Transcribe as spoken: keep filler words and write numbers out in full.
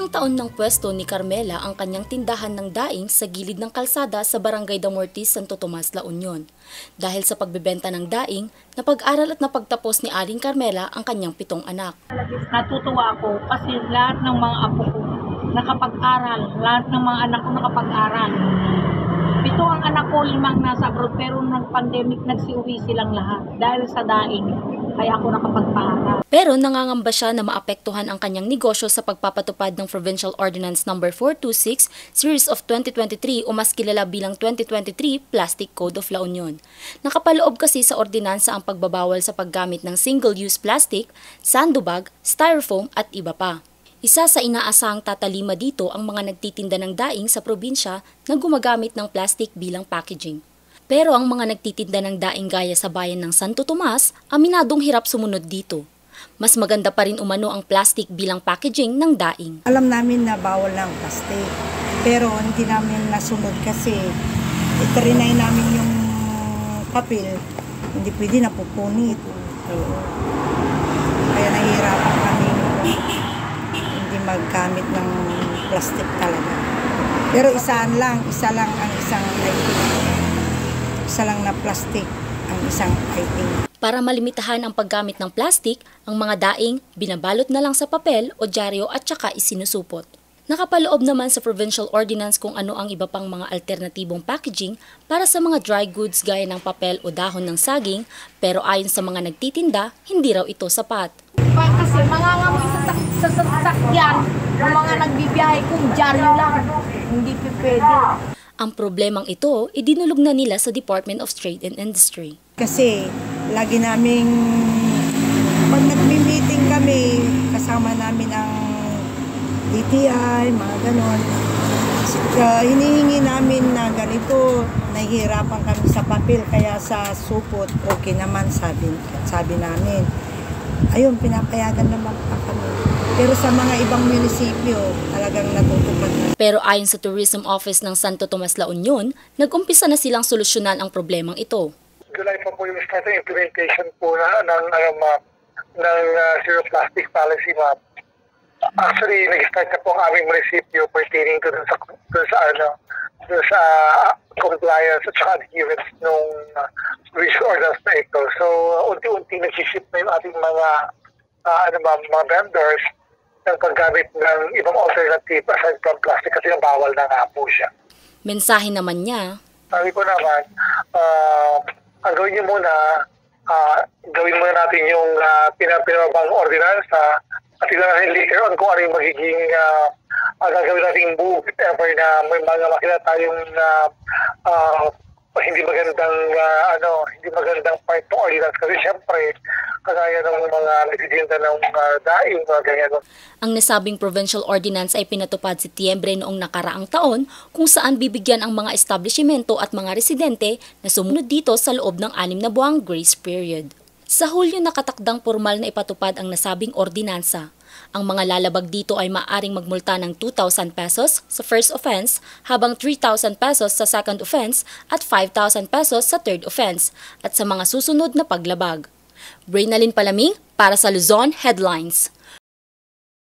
Limang taon ng pwesto ni Carmela ang kanyang tindahan ng daing sa gilid ng kalsada sa Barangay Damortis, Santo Tomas, La Union. Dahil sa pagbebenta ng daing, napag-aral at napagtapos ni Aling Carmela ang kanyang pitong anak. Natutuwa ako kasi lahat ng mga apo ko nakapag-aral, lahat ng mga anak ko nakapag-aral. Pito ang anak ko, limang nasa abroad, pero nung pandemic nagsiuwi silang lahat dahil sa daing. Kaya ako nakapagpaaral. Pero nangangamba siya na maapektuhan ang kanyang negosyo sa pagpapatupad ng Provincial Ordinance number four twenty-six Series of twenty twenty-three o mas kilala bilang twenty twenty-three Plastic Code of La Union. Nakapaloob kasi sa ordinansa ang pagbabawal sa paggamit ng single-use plastic, sandubag, styrofoam at iba pa. Isa sa inaasahang tatalima dito ang mga nagtitinda ng daing sa probinsya na gumagamit ng plastic bilang packaging. Pero ang mga nagtitinda ng daing gaya sa bayan ng Santo Tomas, aminadong hirap sumunod dito. Mas maganda pa rin umano ang plastic bilang packaging ng daing. Alam namin na bawal ng plastic, pero hindi namin nasunod kasi itarinay namin yung papel, hindi pwede napupunit. Kaya nahihirapan kami hindi maggamit ng plastic talaga. Pero isaan lang, isa lang ang isang item. Isa lang na plastic ang isang item. Para malimitahan ang paggamit ng plastic, ang mga daing binabalot na lang sa papel o dyaryo at saka isinusupot. Nakapaloob naman sa provincial ordinance kung ano ang iba pang mga alternatibong packaging para sa mga dry goods gaya ng papel o dahon ng saging, pero ayon sa mga nagtitinda, hindi raw ito sapat. Kasi mangangamoy sa, sa sasakyan ng mga nagbibiyahe kung dyaryo lang, hindi pwede. Ang problemang ito, idinulog na nila sa Department of Trade and Industry. Kasi lagi naming, pag nag-meeting kami, kasama namin ang D T I, mga ganon. Uh, hinihingi namin na ganito, nahihirapan kami sa papel, kaya sa supot, okay naman, sabi, sabi namin. Ayun, pinapayagan naman pa kami. Pero sa mga ibang munisipyo, talagang natutupad na. Pero ayon sa Tourism Office ng Santo Tomas, La Union, nag-umpisa na silang solusyonan ang problemang ito. July pa po yung start ng implementation po na, ng, um, uh, ng uh, Zero Plastic Policy Map. Actually, nag-start na po ang aming munisipyo pertaining to dun sa, dun sa, ano, dun sa uh, compliance at saka adherence nung uh, provincial ordinance na ito. So, uh, unti-unti nag-ship na yung ating mga, uh, ano ba, mga vendors ng paggamit ng ibang alternative aside from plastic kasi bawal na nga po siya. Mensahe naman niya, sabi ko naman, uh, ang gawin niyo muna, uh, gawin muna natin yung uh, pinapinabang ordinansa at tignan natin later on kung ano yung magiging uh, uh, gagawin natin move if ever na may mga makita tayong uh, uh, hindi magandang uh, ano, hindi magandang part ng ordinance kasi syempre kagaya ng mga nagtitinda ng uh, daing, mga ganyan. Ang nasabing provincial ordinance ay pinatupad sa Setyembre noong nakaraang taon kung saan bibigyan ang mga establishmento at mga residente na sumunod dito sa loob ng anim na buwang grace period. Sa Hulyo nakatakdang formal na ipatupad ang nasabing ordinansa. Ang mga lalabag dito ay maaring magmulta ng two thousand pesos sa first offense, habang three thousand pesos sa second offense at five thousand pesos sa third offense at sa mga susunod na paglabag. Brainalyn Palaming para sa Luzon Headlines.